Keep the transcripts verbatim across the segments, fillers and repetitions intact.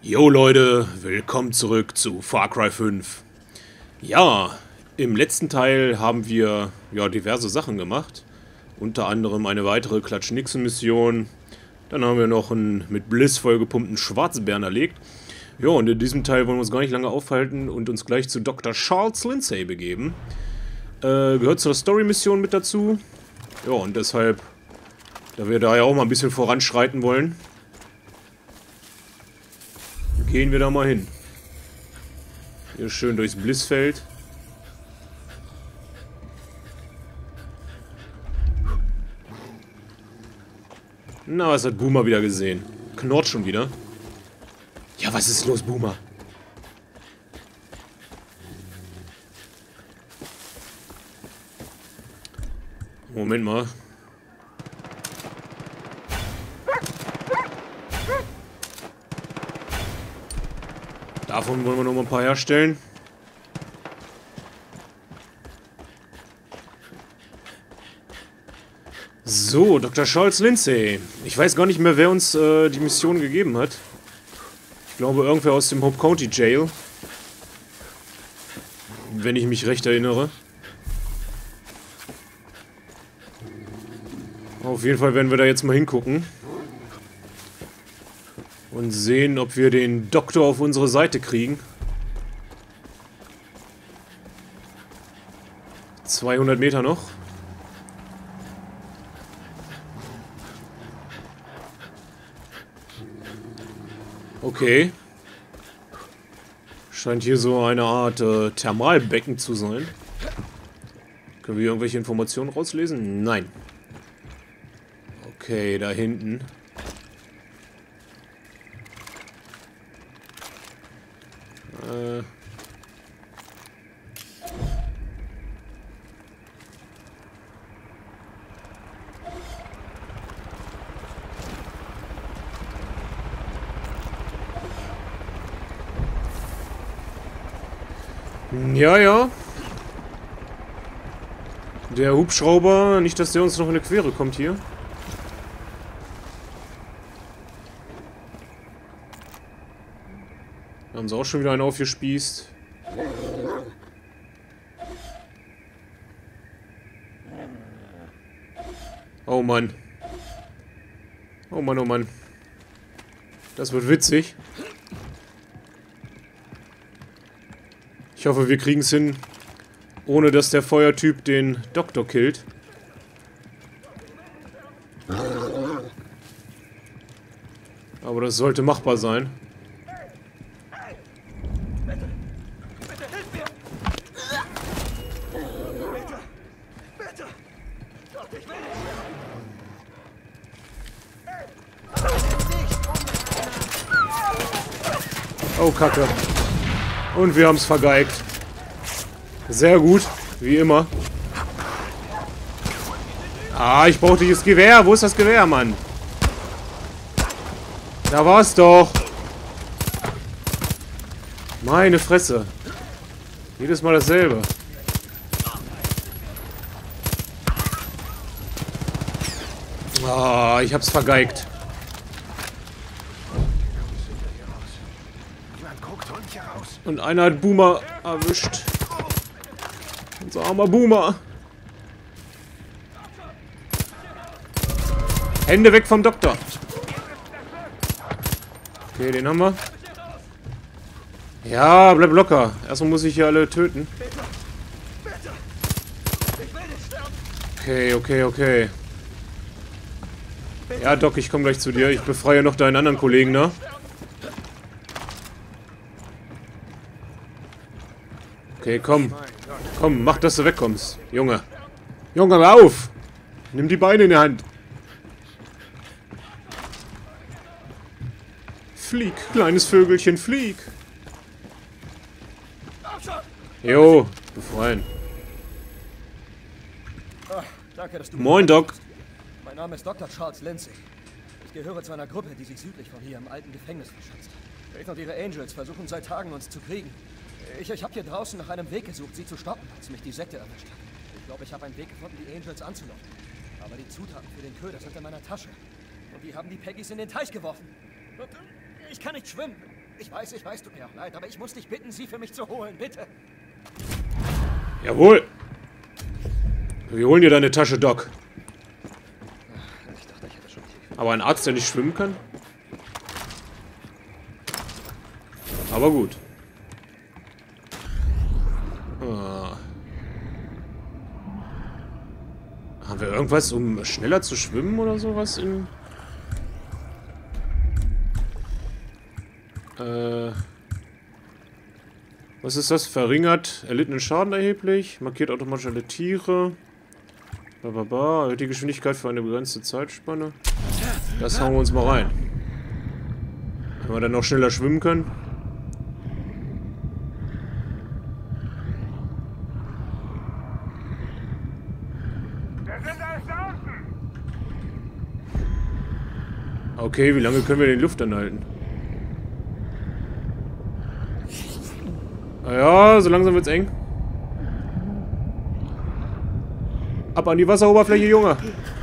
Jo Leute, willkommen zurück zu Far Cry fünf. Ja, im letzten Teil haben wir ja diverse Sachen gemacht. Unter anderem eine weitere Klatsch-Nixon-Mission. Dann haben wir noch einen mit Bliss vollgepumpten Schwarzbären erlegt. Ja, und in diesem Teil wollen wir uns gar nicht lange aufhalten und uns gleich zu Doktor Charles Lindsay begeben. Äh, gehört zur Story-Mission mit dazu. Ja, und deshalb, da wir da ja auch mal ein bisschen voranschreiten wollen, gehen wir da mal hin. Hier schön durchs Blissfeld. Na, was hat Boomer wieder gesehen? Knurrt schon wieder. Ja, was ist los, Boomer? Moment mal. Davon wollen wir noch mal ein paar herstellen. So, Doktor Charles Lindsay. Ich weiß gar nicht mehr, wer uns äh, die Mission gegeben hat. Ich glaube, irgendwer aus dem Hope County Jail. Wenn ich mich recht erinnere. Auf jeden Fall werden wir da jetzt mal hingucken. Und sehen, ob wir den Doktor auf unsere Seite kriegen. zweihundert Meter noch. Okay. Scheint hier so eine Art äh, Thermalbecken zu sein. Können wir irgendwelche Informationen rauslesen? Nein. Okay, da hinten. Äh. Ja, ja. Der Hubschrauber, nicht, dass der uns noch in eine Quere kommt hier. Da haben sie auch schon wieder einen aufgespießt. Oh Mann. Oh Mann, oh Mann. Das wird witzig. Ich hoffe, wir kriegen es hin, ohne dass der Feuertyp den Doktor killt. Aber das sollte machbar sein. Oh, Kacke. Und wir haben es vergeigt. Sehr gut, wie immer. Ah, ich brauchte das Gewehr. Wo ist das Gewehr, Mann? Da war es doch. Meine Fresse. Jedes Mal dasselbe. Ah, ich hab's vergeigt. Und einer hat Boomer erwischt. Unser armer Boomer. Hände weg vom Doktor. Okay, den haben wir. Ja, bleib locker. Erstmal muss ich hier alle töten. Okay, okay, okay. Ja, Doc, ich komme gleich zu dir. Ich befreie noch deinen anderen Kollegen, ne? Okay, komm. Komm, mach, dass du wegkommst. Junge. Junge, hör auf! Nimm die Beine in die Hand. Flieg, kleines Vögelchen, flieg. Jo, befreien. Ah, danke, dass du Moin, Doc. Mein Name ist Doktor Charles Lindsay. Ich gehöre zu einer Gruppe, die sich südlich von hier im alten Gefängnis verschanzt. Faith und ihre Angels versuchen seit Tagen, uns zu kriegen. Ich, ich habe hier draußen nach einem Weg gesucht, sie zu stoppen, als mich die Sekte erwischt hat. Ich glaube, ich habe einen Weg gefunden, die Angels anzulocken. Aber die Zutaten für den Köder sind in meiner Tasche. Und die haben die Peggys in den Teich geworfen. Und ich kann nicht schwimmen. Ich weiß, ich weiß, tut mir auch leid, aber ich muss dich bitten, sie für mich zu holen, bitte. Jawohl. Wir holen dir deine Tasche, Doc. Ich dachte, ich hätte schon tief. Aber ein Arzt, der nicht schwimmen kann? Aber gut. Ah. Haben wir irgendwas, um schneller zu schwimmen oder sowas in... Äh... Was ist das? Verringert erlittenen Schaden erheblich. Markiert automatisch alle Tiere. Bababa. Erhöht die Geschwindigkeit für eine begrenzte Zeitspanne. Das hauen wir uns mal rein. Wenn wir dann noch schneller schwimmen können. Okay, wie lange können wir den Luft anhalten? Ja, so langsam wird's eng. Ab an die Wasseroberfläche, Junge.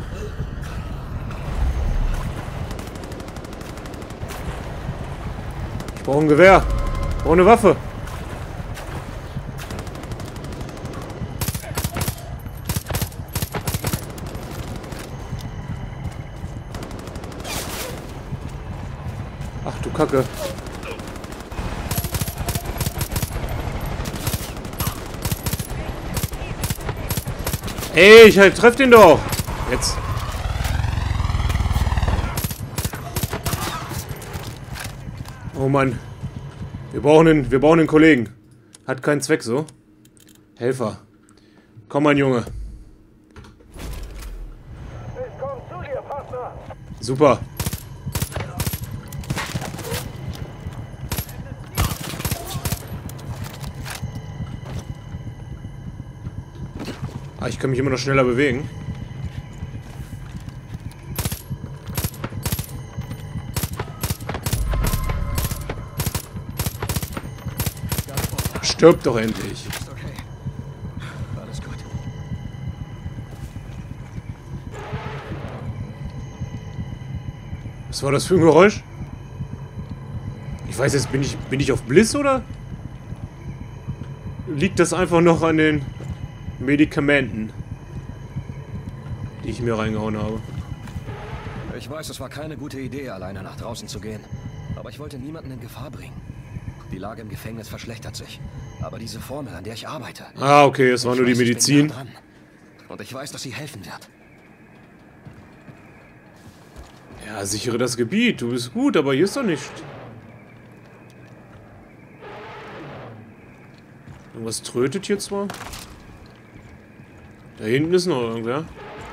Ich brauche ein Gewehr. Ich brauche eine Waffe. Ach du Kacke. Ey, ich halt, treff den doch! Jetzt. Oh Mann. Wir brauchen einen, wir brauchen einen Kollegen. Hat keinen Zweck so. Helfer. Komm, mein Junge. Ich komm zu dir, Partner. Super. Ah, ich kann mich immer noch schneller bewegen. Stirb doch endlich. Ist okay. Alles gut. Was war das für ein Geräusch? Ich weiß jetzt, bin ich, bin ich auf Bliss oder? Liegt das einfach noch an den Medikamenten, die ich mir reingehauen habe? Ich weiß, es war keine gute Idee, alleine nach draußen zu gehen. Aber ich wollte niemanden in Gefahr bringen. Die Lage im Gefängnis verschlechtert sich. Aber diese Formel, an der ich arbeite... Ah, okay, es war nur die ich weiß, Medizin. Ich bin nah dran. Und ich weiß, dass sie helfen wird. Ja, sichere das Gebiet. Du bist gut, aber hier ist doch nichts. Irgendwas trötet hier zwar. Da hinten ist noch irgendwer.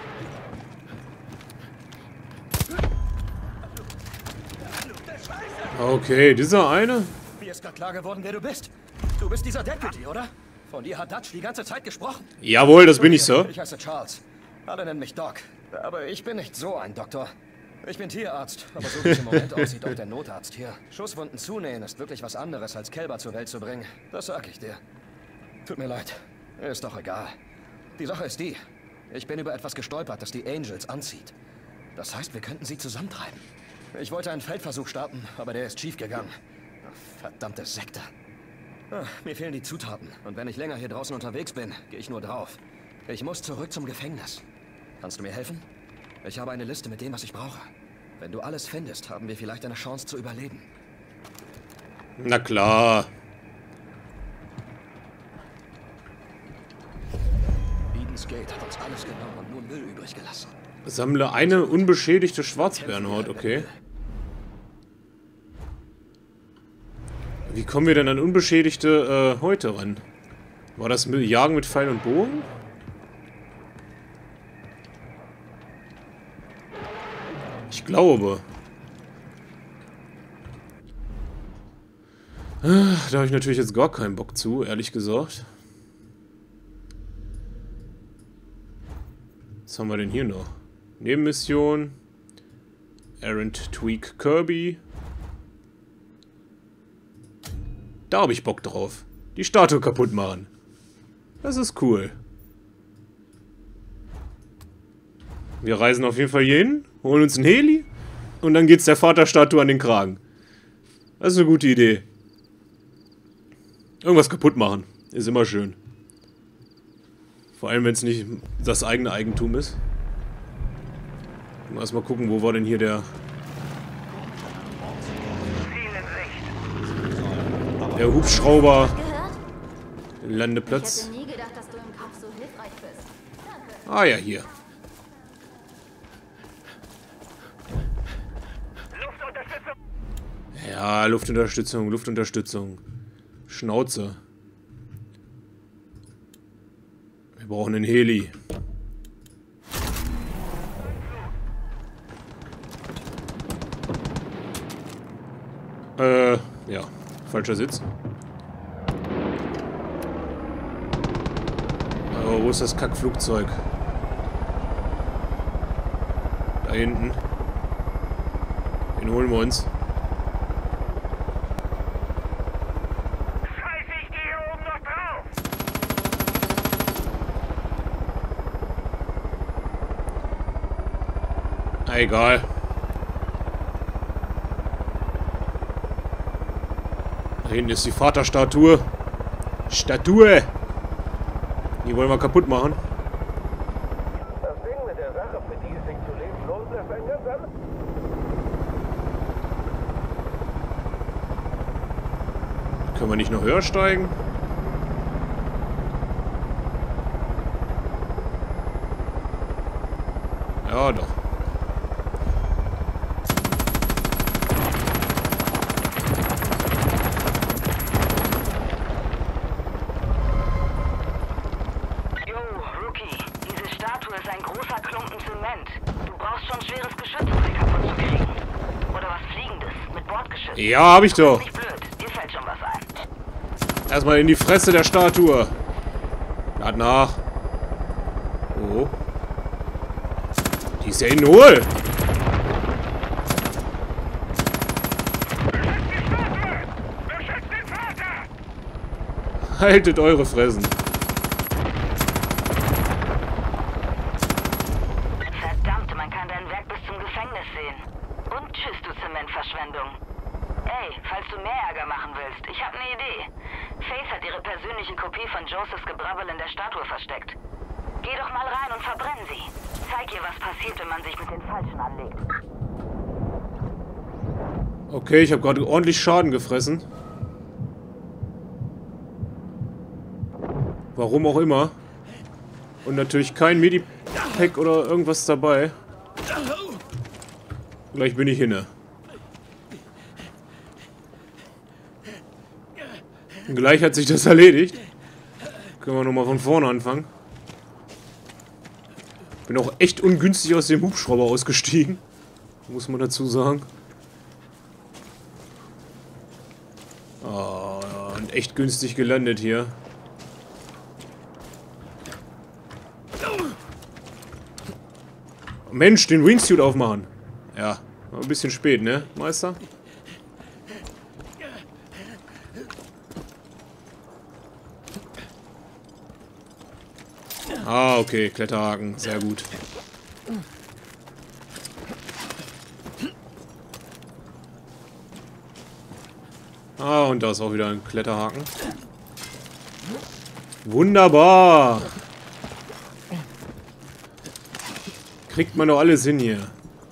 Okay, dieser eine. Mir ist gerade klar geworden, wer du bist. Du bist dieser Deputy, oder? Von dir hat Dutch die ganze Zeit gesprochen. Jawohl, das bin ich, Sir. Ich heiße Charles. Alle nennen mich Doc. Aber ich bin nicht so ein Doktor. Ich bin Tierarzt, aber so wie es im Moment aussieht, auch der Notarzt hier. Schusswunden zunähen ist wirklich was anderes, als Kälber zur Welt zu bringen. Das sag ich dir. Tut mir leid. Ist doch egal. Die Sache ist die. Ich bin über etwas gestolpert, das die Angels anzieht. Das heißt, wir könnten sie zusammentreiben. Ich wollte einen Feldversuch starten, aber der ist schief gegangen. Verdammte Sekte. Ah, mir fehlen die Zutaten. Und wenn ich länger hier draußen unterwegs bin, gehe ich nur drauf. Ich muss zurück zum Gefängnis. Kannst du mir helfen? Ich habe eine Liste mit dem, was ich brauche. Wenn du alles findest, haben wir vielleicht eine Chance zu überleben. Na klar. Eden's Gate hat uns alles genommen und nur Müll übrig gelassen. Sammle eine unbeschädigte Schwarzbärenhaut, okay. Wie kommen wir denn an unbeschädigte äh, Häute ran? War das mit Jagen mit Pfeil und Bogen? Ich glaube. Da habe ich natürlich jetzt gar keinen Bock zu, ehrlich gesagt. Was haben wir denn hier noch? Nebenmission. Errant Tweak Kirby. Da habe ich Bock drauf. Die Statue kaputt machen. Das ist cool. Wir reisen auf jeden Fall hier hin, holen uns einen Heli und dann geht's der Vaterstatue an den Kragen. Das ist eine gute Idee. Irgendwas kaputt machen. Ist immer schön. Vor allem, wenn es nicht das eigene Eigentum ist. Mal erstmal gucken, wo war denn hier der... Der Hubschrauber... Landeplatz. Ich hätte nie gedacht, dass du im Kampf so hilfreich bist. Danke. Ah ja, hier. Ja, Luftunterstützung, Luftunterstützung. Schnauze. Wir brauchen einen Heli. Äh, ja. Falscher Sitz. Aber wo ist das Kackflugzeug? Da hinten. Den holen wir uns. Scheiße, ich gehe hier oben noch drauf! Ah, egal. Da hinten ist die Vaterstatue. Statue! Die wollen wir kaputt machen. Das Ding mit der Sache, für die es sich zu leben lohnt, ist ein ganz anderes. Können wir nicht noch höher steigen? Ja, doch. Jo, Rookie, diese Statue ist ein großer Klumpen Zement. Du brauchst schon schweres Geschütz, um sie kaputt zu kriegen. Oder was Fliegendes, mit Bordgeschütz. Ja, hab ich doch. Nicht blöd, dir fällt schon was ein. Erstmal in die Fresse der Statue. Lad nach. Oh. Die ist ja in Null. Beschützt den Vater! Haltet eure Fressen. Verdammt, man kann dein Werk bis zum Gefängnis sehen. Und tschüss, du Zementverschwendung. Ey, falls du mehr Ärger machen willst, ich habe eine Idee. Faith hat ihre persönliche Kopie von Josephs Gebrabbel in der Statue versteckt. Geh doch mal rein und verbrenn sie. Zeig ihr, was passiert, wenn man sich mit den Falschen anlegt. Okay, ich habe gerade ordentlich Schaden gefressen. Warum auch immer. Und natürlich kein Medipack oder irgendwas dabei. Gleich bin ich hinne. Gleich hat sich das erledigt. Können wir nochmal von vorne anfangen. Bin auch echt ungünstig aus dem Hubschrauber ausgestiegen. Muss man dazu sagen. Oh, und echt günstig gelandet hier. Mensch, den Wingsuit aufmachen. Ja, war ein bisschen spät, ne, Meister? Ah, okay, Kletterhaken, sehr gut. Ah, und da ist auch wieder ein Kletterhaken. Wunderbar! Kriegt man doch alles hin hier.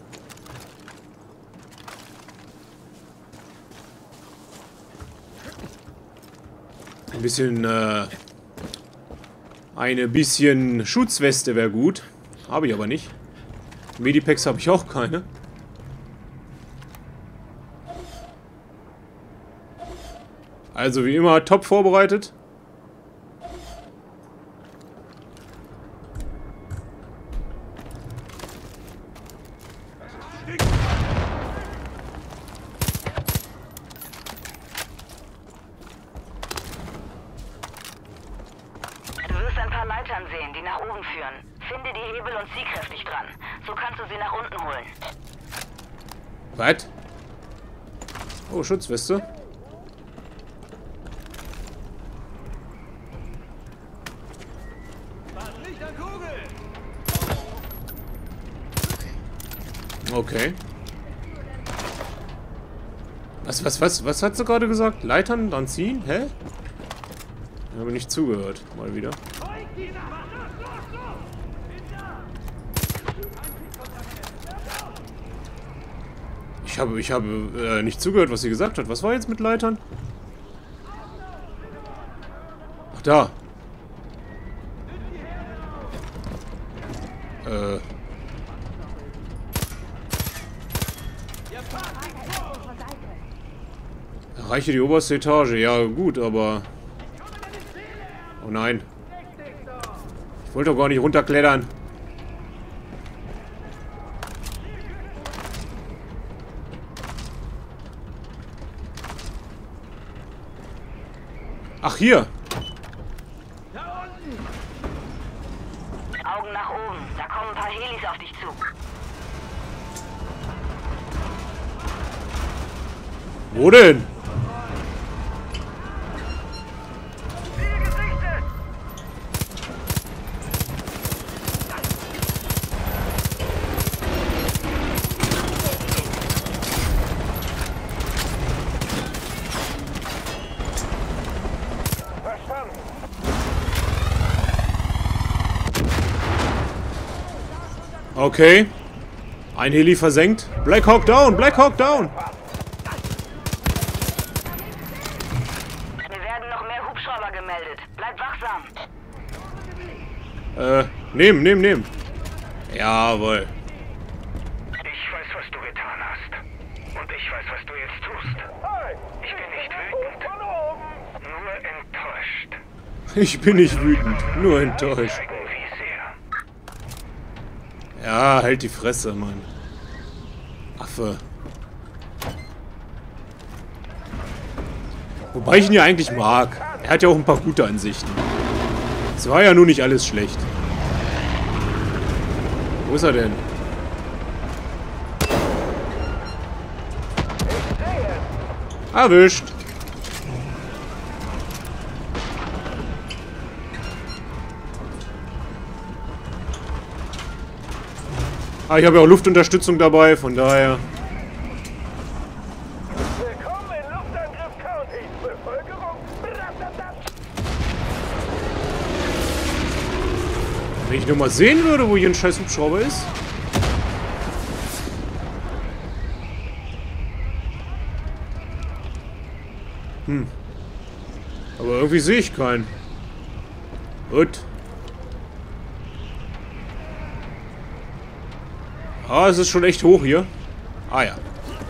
Ein bisschen, äh... Eine bisschen Schutzweste wäre gut. Habe ich aber nicht. Medipacks habe ich auch keine. Also wie immer top vorbereitet. Du wirst ein paar Leitern sehen, die nach oben führen. Finde die Hebel und zieh kräftig dran. So kannst du sie nach unten holen. Was? Oh, Schutzweste. Was Was, was, was, was hat sie gerade gesagt? Leitern, dann ziehen? Hä? Ich habe nicht zugehört. Mal wieder. Ich habe, ich habe äh, nicht zugehört, was sie gesagt hat. Was war jetzt mit Leitern? Ach, da. Äh. Erreiche die oberste Etage. Ja, gut, aber... Oh nein. Ich wollte doch gar nicht runterklettern. Ach, hier. Augen nach oben. Da kommen ein paar Helis auf dich zu. Wo denn? Okay. Ein Heli versenkt. Black Hawk down! Black Hawk down! Mir werden noch mehr Hubschrauber gemeldet. Bleib wachsam. Äh, nehmen, nehmen, nehmen. Jawohl. Ich weiß, was du getan hast. Und ich weiß, was du jetzt tust. Ich bin nicht wütend. Nur enttäuscht. Ich bin nicht wütend, nur enttäuscht. Zeigen, wie sehr. Ja, halt die Fresse, Mann. Affe. Wobei ich ihn ja eigentlich mag. Er hat ja auch ein paar gute Ansichten. Es war ja nur nicht alles schlecht. Wo ist er denn? Erwischt. Ah, ich habe ja auch Luftunterstützung dabei, von daher. Willkommen in Luftangriff County. Bevölkerung. Wenn ich nur mal sehen würde, wo hier ein scheiß Hubschrauber ist. Hm. Aber irgendwie sehe ich keinen. Gut. Ah, es ist schon echt hoch hier. Ah ja.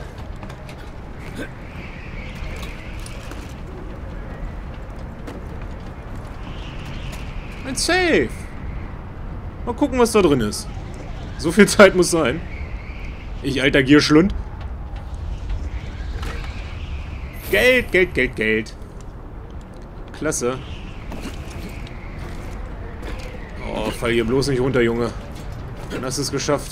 Ein Safe. Mal gucken, was da drin ist. So viel Zeit muss sein. Ich alter Gierschlund. Geld, Geld, Geld, Geld. Klasse. Oh, fall hier bloß nicht runter, Junge. Dann hast du es geschafft.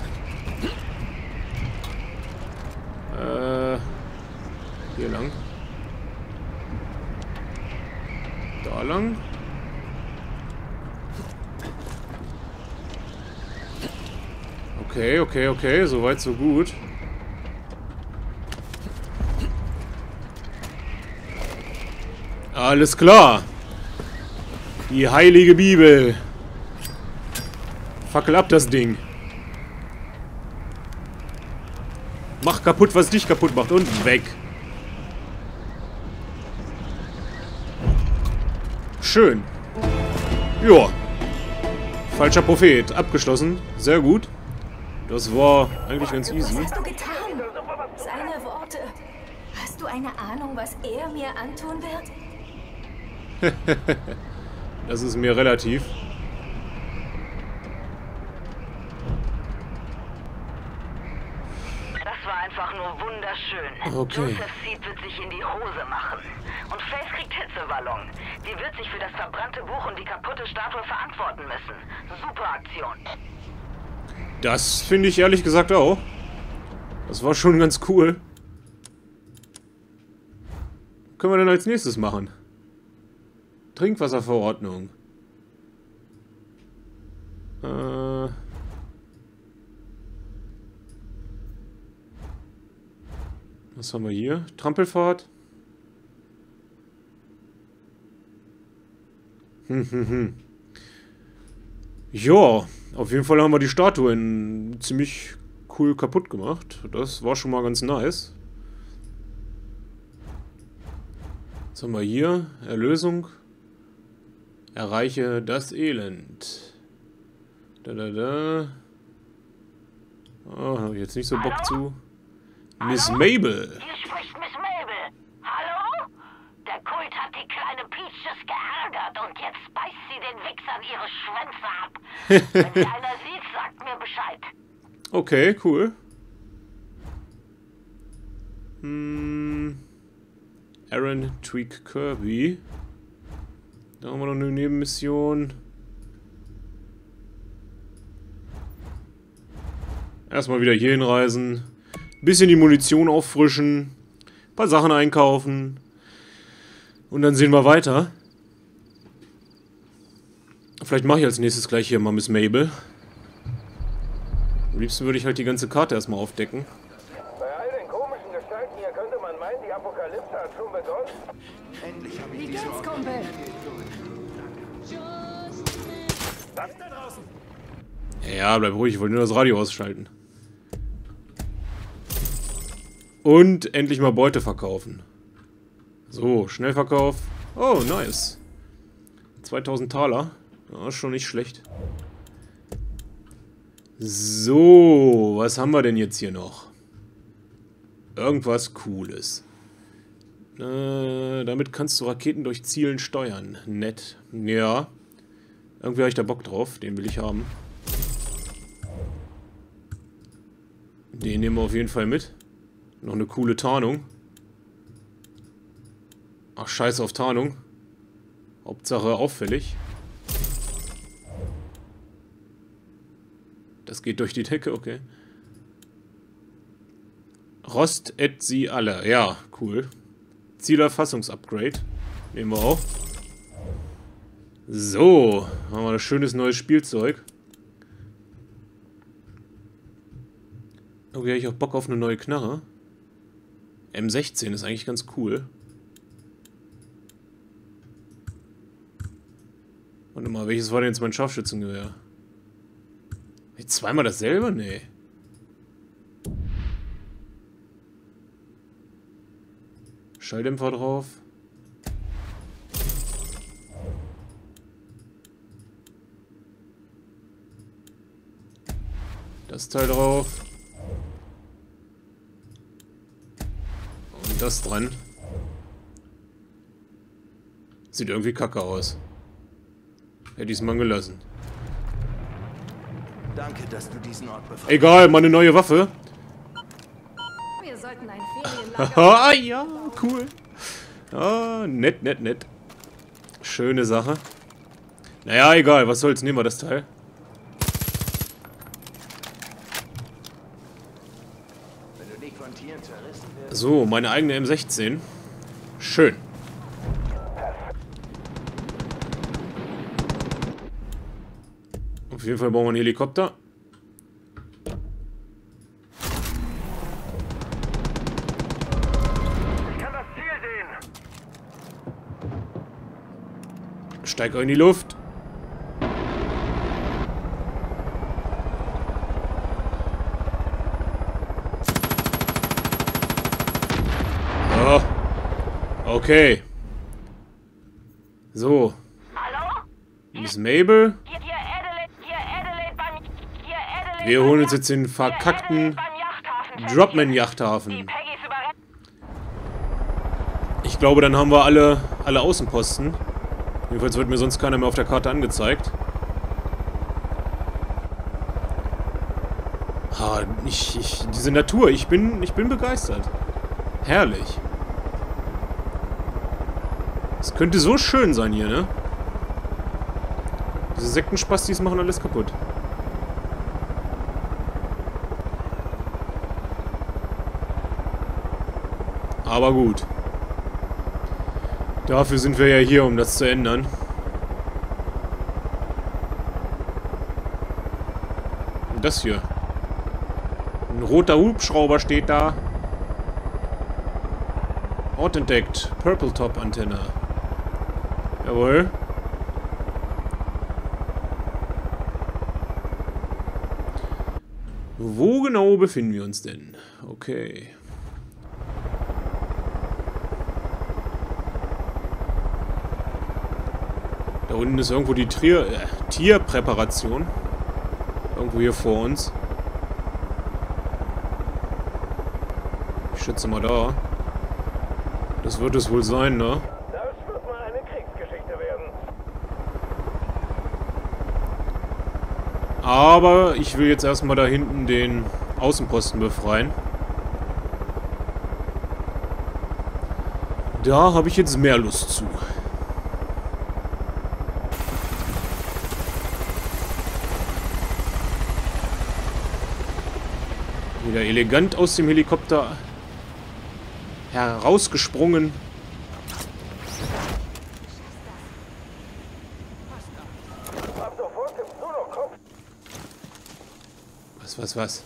Äh, hier lang. Da lang. Okay, okay, okay. Soweit, so gut. Alles klar. Die heilige Bibel. Fackel ab das Ding. Mach kaputt, was dich kaputt macht. Und weg. Schön. Joa. Falscher Prophet. Abgeschlossen. Sehr gut. Das war eigentlich ganz easy. Was hast du getan? Seine Worte. Hast du eine Ahnung, was er mir antun wird? Das ist mir relativ. Das war einfach nur wunderschön. Okay. Joseph Seed wird sich in die Hose machen. Und Faith kriegt Hitzeballon. Die wird sich für das verbrannte Buch und die kaputte Statue verantworten müssen. Super Aktion. Das finde ich ehrlich gesagt auch. Das war schon ganz cool. Was können wir denn als nächstes machen? Trinkwasserverordnung. Äh... Was haben wir hier? Trampelfahrt. Hm, hm, hm. Ja, auf jeden Fall haben wir die Statuen ziemlich cool kaputt gemacht. Das war schon mal ganz nice. Was haben wir hier? Erlösung. Erreiche das Elend. Da, da, da. Oh, habe ich jetzt nicht so Bock Hallo? zu. Miss Hallo? Mabel. Hier spricht Miss Mabel. Hallo? Der Kult hat die kleine Peaches geärgert und jetzt beißt sie den Wichsern ihre Schwänze ab. Wenn sie einer sieht, sagt mir Bescheid. Okay, cool. Hm. Aaron Tweak Kirby. Da haben wir noch eine Nebenmission. Erstmal wieder hier hinreisen. Bisschen die Munition auffrischen. Ein paar Sachen einkaufen. Und dann sehen wir weiter. Vielleicht mache ich als nächstes gleich hier mal Miss Mabel. Am liebsten würde ich halt die ganze Karte erstmal aufdecken. Bei all den komischen Gestalten hier könnte man meinen, die Apokalypse hat schon begonnen. Endlich habe ich Wie diese geht's, Kumpel? Was da draußen? Ja, bleib ruhig, ich wollte nur das Radio ausschalten. Und endlich mal Beute verkaufen. So, Schnellverkauf. Oh, nice. zweitausend Taler. Ja, schon nicht schlecht. So, was haben wir denn jetzt hier noch? Irgendwas Cooles. Äh, damit kannst du Raketen durch Zielen steuern. Nett. Ja. Irgendwie habe ich da Bock drauf. Den will ich haben. Den nehmen wir auf jeden Fall mit. Noch eine coole Tarnung. Ach, scheiße auf Tarnung. Hauptsache auffällig. Das geht durch die Decke, okay. Rost et sie alle. Ja, cool. Zielerfassungsupgrade. Nehmen wir auf. So, haben wir ein schönes neues Spielzeug. Okay, habe ich auch Bock auf eine neue Knarre. M sechzehn ist eigentlich ganz cool. Warte mal, welches war denn jetzt mein Scharfschützengewehr? Jetzt zweimal dasselbe? Nee. Schalldämpfer drauf. Das Teil drauf. Und das dran. Sieht irgendwie kacke aus. Hätte ich es mal gelassen. Danke, dass du diesen Ort befreist. Egal, meine neue Waffe. Wir sollten ein Ferienlager... Haha, ja, cool. Ah, nett, nett, nett. Schöne Sache. Naja, egal, was soll's, nehmen wir das Teil. Wenn du nicht von Tieren zerrissen wirst. So, meine eigene M sechzehn. Schön. Auf jeden Fall brauchen wir einen Helikopter. Ich kann das Ziel sehen. Steig in die Luft. Oh. Okay. So. Hallo? Miss Mabel. Hier, hier Adelaide, hier Adelaide beim... Hier Adelaide Wir beim holen uns Yacht- jetzt den hier verkackten Adelaide beim Yachthafen. Dropman-Yachthafen. Die Peggy's überrennt. Ich glaube, dann haben wir alle, alle Außenposten. Jedenfalls wird mir sonst keiner mehr auf der Karte angezeigt. Ah, ich, ich, diese Natur, ich bin, ich bin begeistert. Herrlich. Es könnte so schön sein hier, ne? Diese Sektenspastis machen alles kaputt. Aber gut. Dafür sind wir ja hier, um das zu ändern. Und das hier. Ein roter Hubschrauber steht da. Ort entdeckt. Purple Top Antenne. Jawohl. Wo genau befinden wir uns denn? Okay. Da unten ist irgendwo die Trier, äh, Tierpräparation. Irgendwo hier vor uns. Ich schätze mal da. Das wird es wohl sein, ne? Das wird mal eine Kriegsgeschichte werden. Aber ich will jetzt erstmal da hinten den Außenposten befreien. Da habe ich jetzt mehr Lust zu. Wieder elegant aus dem Helikopter herausgesprungen. Ab sofort gibt's nur noch Kopf. Was, was, was?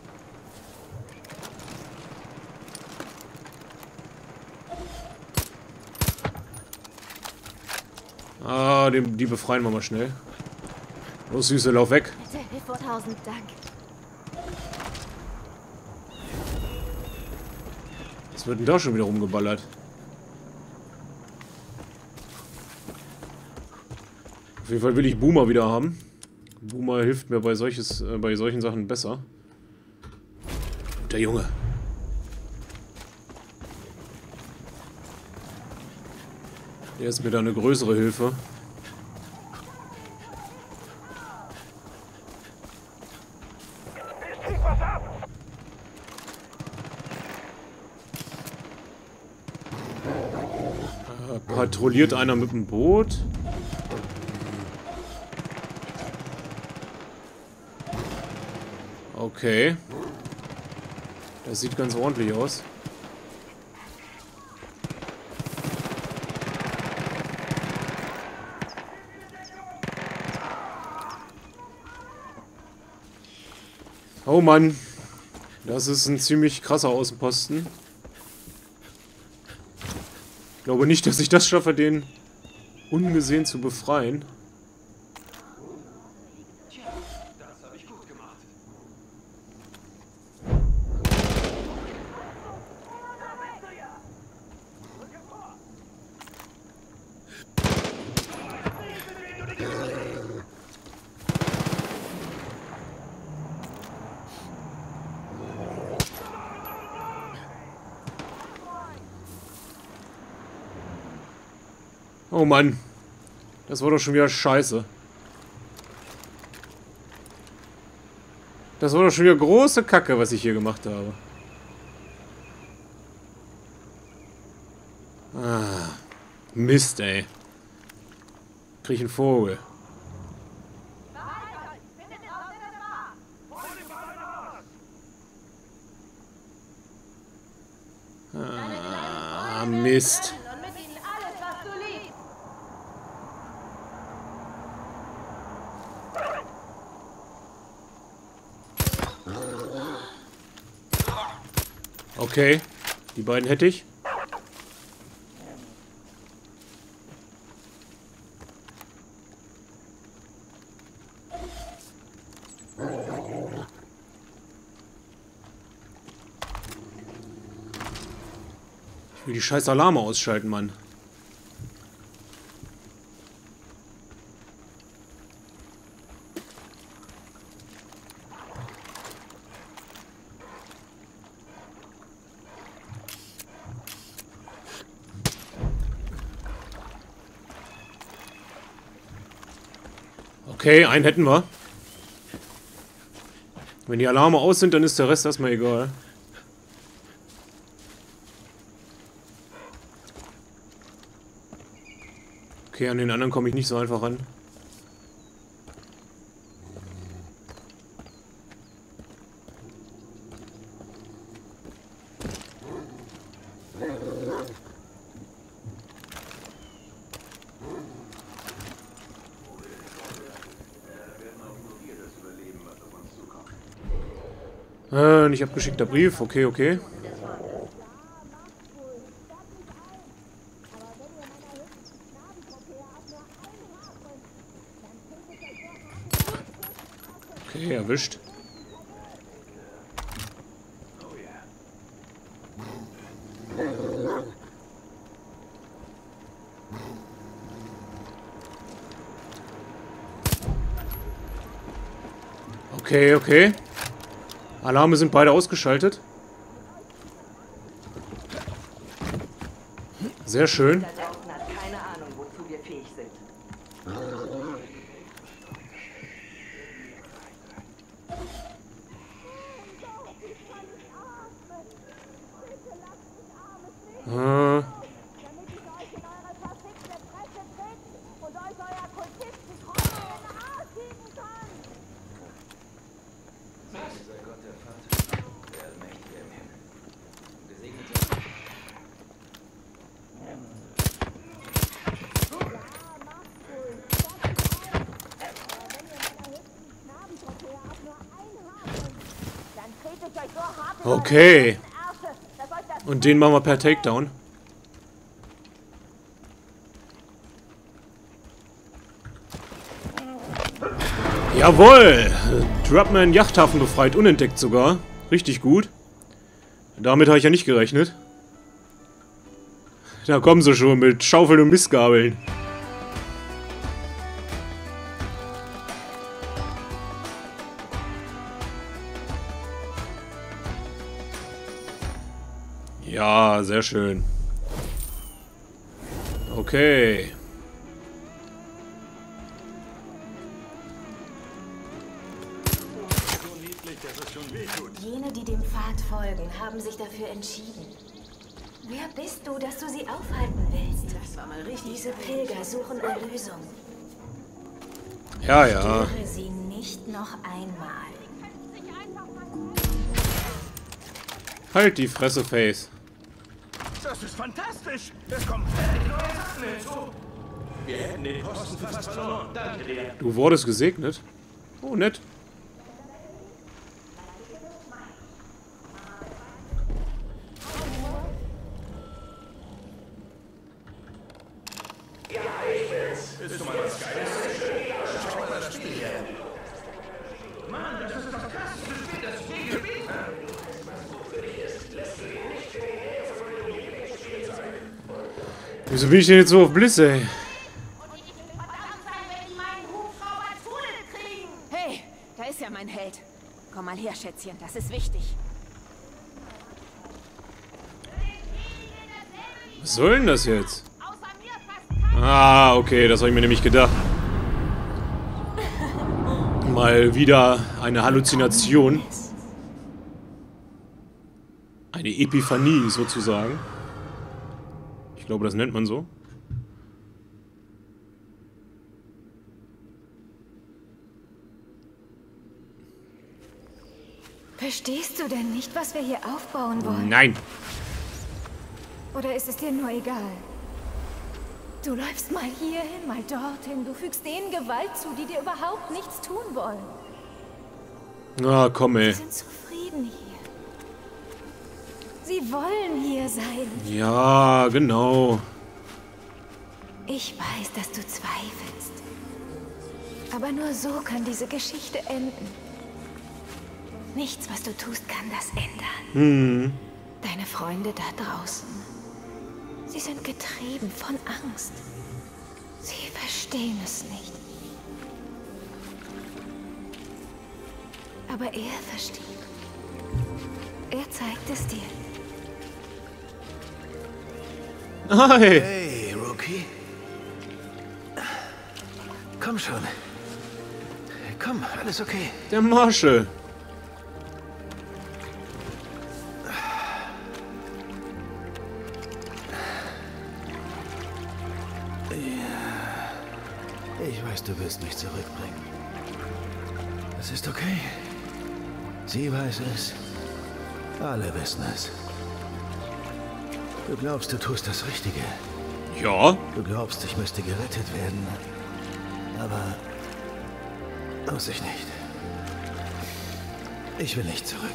Ah, den, die befreien wir mal schnell. Los, Süße, lauf weg. Bitte, tausend Dank. Was wird denn da schon wieder rumgeballert? Auf jeden Fall will ich Boomer wieder haben. Boomer hilft mir bei, solches, äh, bei solchen Sachen besser. Und der Junge. Der ist mir da eine größere Hilfe. Ich krieg was ab. Äh, patrouilliert einer mit dem Boot? Okay. Das sieht ganz ordentlich aus. Oh Mann. Das ist ein ziemlich krasser Außenposten. Ich glaube nicht, dass ich das schaffe, den ungesehen zu befreien. Oh Mann. Das war doch schon wieder scheiße. Das war doch schon wieder große Kacke, was ich hier gemacht habe. Ah. Mist, ey. Krieg ich einen Vogel. Ah, Mist. Okay, die beiden hätte ich. Ich will die scheiß Alarme ausschalten, Mann. Okay, einen hätten wir. Wenn die Alarme aus sind, dann ist der Rest erstmal egal. Okay, an den anderen komme ich nicht so einfach ran. Äh, nicht abgeschickter Brief. Okay, okay. Okay, erwischt. Okay, okay. Alarme sind beide ausgeschaltet. Sehr schön. Da draußen hat keine Ahnung, wozu wir fähig sind. Ah. Okay. Und den machen wir per Takedown. Jawohl! Dropman Yachthafen befreit, unentdeckt sogar. Richtig gut. Damit habe ich ja nicht gerechnet. Da kommen sie schon mit Schaufeln und Mistgabeln. Ja, sehr schön. Okay. Jene, die dem Pfad folgen, haben sich dafür entschieden. Wer bist du, dass du sie aufhalten willst? Das war mal richtig. Diese Pilger suchen Erlösung. Ja, ja. Störe sie nicht noch einmal. Halt die Fresse, Face. Das ist fantastisch. Es kommen völlig neue Sachen hinzu. Wir hätten den Posten fast verloren. Danke dir. Du wurdest gesegnet. Oh, nett. Willst du mal was Geiles? Schau mal das Spiel hier. Mann, das ist doch krass. Das Spiel, das ich je gespielt habe. Wieso bin ich denn jetzt so auf Bliss, ey? Hey, da ist ja mein Held. Komm mal her, Schätzchen, das ist wichtig. Was soll denn das jetzt? Ah, okay, das habe ich mir nämlich gedacht. Mal wieder eine Halluzination. Eine Epiphanie sozusagen. Ich glaube, das nennt man so. Verstehst du denn nicht, was wir hier aufbauen wollen? Nein. Oder ist es dir nur egal? Du läufst mal hierhin, mal dorthin. Du fügst denen Gewalt zu, die dir überhaupt nichts tun wollen. Ah, komm, ey. Sie sind zufrieden hier. Sie wollen hier sein. Ja, genau. Ich weiß, dass du zweifelst. Aber nur so kann diese Geschichte enden. Nichts, was du tust, kann das ändern. Hm. Deine Freunde da draußen. Sie sind getrieben von Angst. Sie verstehen es nicht. Aber er versteht. Er zeigt es dir. Hi. Hey, Rookie. Komm schon. Komm, alles okay. Der Marshall. Ich weiß, du willst mich zurückbringen. Es ist okay. Sie weiß es. Alle wissen es. Du glaubst, du tust das Richtige. Ja. Du glaubst, ich müsste gerettet werden. Aber muss ich nicht. Ich will nicht zurück.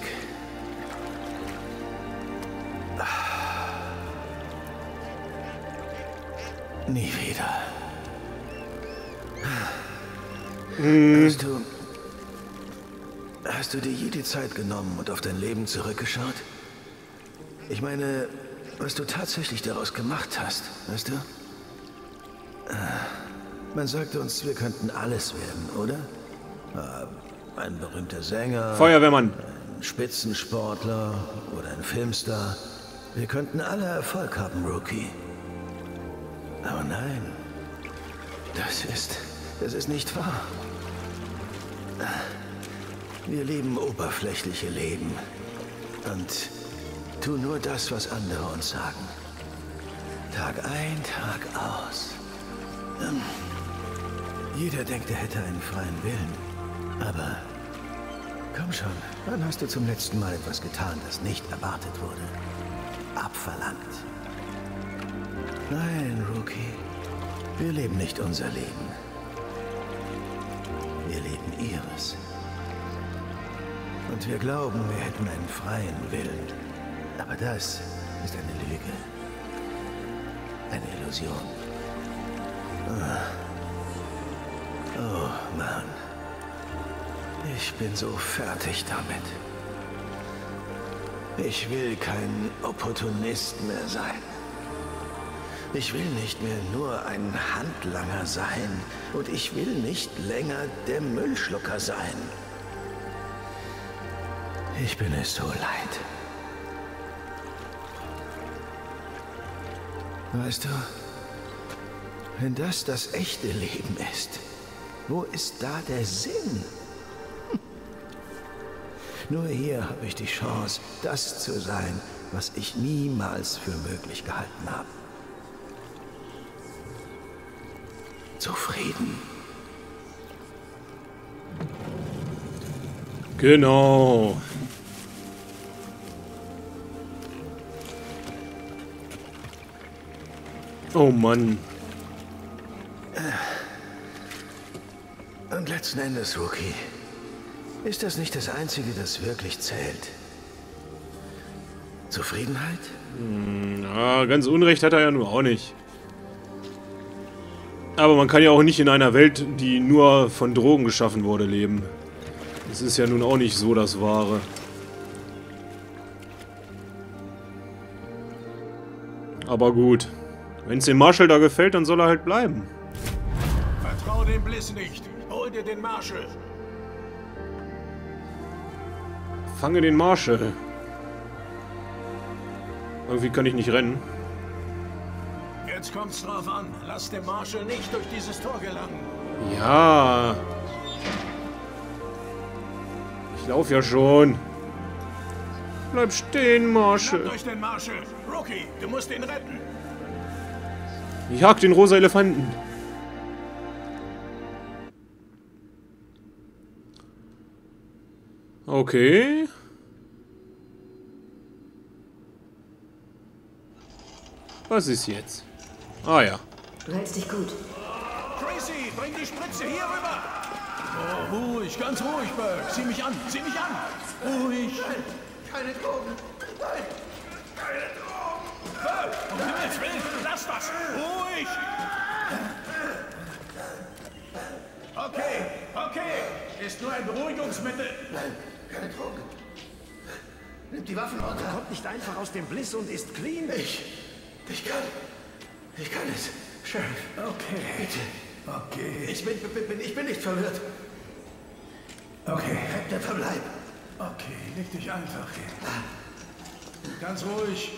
Nie wieder. Hm. Weißt du, Hast du dir je die Zeit genommen und auf dein Leben zurückgeschaut? Ich meine, was du tatsächlich daraus gemacht hast, weißt du? Man sagte uns, wir könnten alles werden, oder? Ein berühmter Sänger, Feuerwehrmann, ein Spitzensportler oder ein Filmstar. Wir könnten alle Erfolg haben, Rookie. Aber nein, das ist, das ist nicht wahr. Wir leben oberflächliche Leben und tun nur das, was andere uns sagen. Tag ein, Tag aus. Ähm, jeder denkt, er hätte einen freien Willen. Aber komm schon, wann hast du zum letzten Mal etwas getan, das nicht erwartet wurde? Abverlangt. Nein, Rookie. Wir leben nicht unser Leben. Wir leben ihres. Und wir glauben, wir hätten einen freien Willen. Aber das ist eine Lüge. Eine Illusion. Oh, Mann. Ich bin so fertig damit. Ich will kein Opportunist mehr sein. Ich will nicht mehr nur ein Handlanger sein. Und ich will nicht länger der Müllschlucker sein. Ich bin es so leid. Weißt du, wenn das das echte Leben ist, wo ist da der Sinn? Hm. Nur hier habe ich die Chance, das zu sein, was ich niemals für möglich gehalten habe. Zufrieden. Genau. Oh Mann. Und letzten Endes, Rookie, ist das nicht das Einzige, das wirklich zählt? Zufriedenheit? Hm, ja, ganz Unrecht hat er ja nur auch nicht. Aber man kann ja auch nicht in einer Welt, die nur von Drogen geschaffen wurde, leben. Das ist ja nun auch nicht so das Wahre. Aber gut. Wenn es dem Marshall da gefällt, dann soll er halt bleiben. Vertrau dem Bliss nicht. Hol dir den Marshall. Fange den Marshall. Irgendwie kann ich nicht rennen. Jetzt kommt's drauf an. Lass den Marshall nicht durch dieses Tor gelangen. Ja. Ich lauf ja schon. Bleib stehen, Marshall. Schnappt euch den Marshall. Rookie, du musst ihn retten. Ich jag den rosa Elefanten. Okay. Was ist jetzt? Ah ja. Du hältst dich gut. Tracy, bring die Spritze hier rüber. Oh, ruhig, ganz ruhig, Burke. Zieh mich an, zieh mich an. Ruhig. Nein, keine Drogen. Nein, keine Drogen. Burke, um Himmels Willen, lass das. Ruhig. Okay, okay. Ist nur ein Beruhigungsmittel. Nein, keine Drogen. Nimm die Waffen runter. Kommt nicht einfach aus dem Bliss und ist clean. Ich, ich kann, ich kann es. Sheriff. Okay. Bitte. Okay. Ich bin, bin, ich bin nicht verwirrt. Okay. Der Verbleib. Okay, leg dich einfach hin. Ganz ruhig.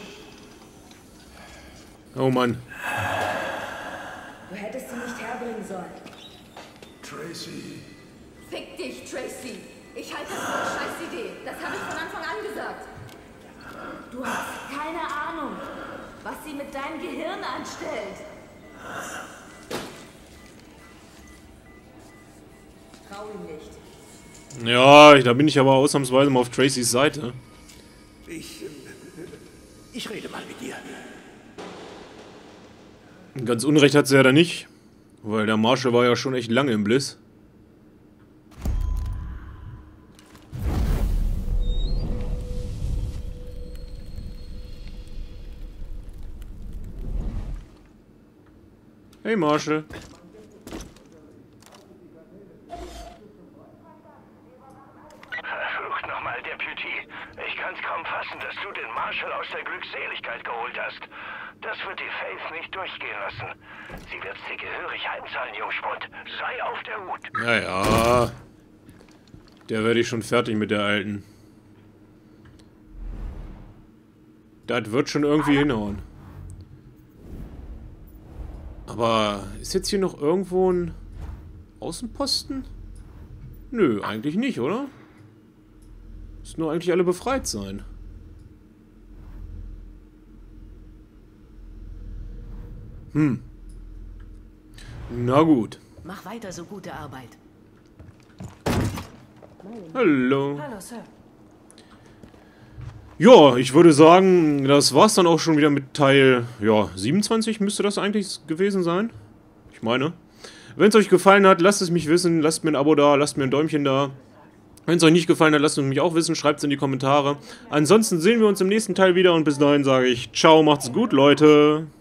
Oh Mann. Du hättest sie nicht herbringen sollen. Tracy. Fick dich, Tracy. Ich halte das für eine scheiß Idee. Das habe ich von Anfang an gesagt. Du hast keine Ahnung, was sie mit deinem Gehirn anstellt. Trau ihm nicht. Ja, da bin ich aber ausnahmsweise mal auf Tracys Seite. Ich, ich rede mal mit dir. Ganz Unrecht hat sie ja da nicht. Weil der Marshall war ja schon echt lange im Bliss. Hey Marshall. aus der Glückseligkeit geholt hast. Das wird die Faith nicht durchgehen lassen. Sie wird's dir gehörig heimzahlen, Jungspund. Sei auf der Hut. Ja, ja. Der werde ich schon fertig mit der Alten. Das wird schon irgendwie hinhauen. Aber ist jetzt hier noch irgendwo ein Außenposten? Nö, eigentlich nicht, oder? Müssen nur eigentlich alle befreit sein. Hm. Na gut. Mach weiter so gute Arbeit. Hallo. Hallo, Sir. Ja, ich würde sagen, das war's dann auch schon wieder mit Teil, ja, siebenundzwanzig müsste das eigentlich gewesen sein. Ich meine. Wenn es euch gefallen hat, lasst es mich wissen, lasst mir ein Abo da, lasst mir ein Däumchen da. Wenn es euch nicht gefallen hat, lasst es mich auch wissen, schreibt es in die Kommentare. Ansonsten sehen wir uns im nächsten Teil wieder und bis dahin sage ich, ciao, macht's gut, Leute.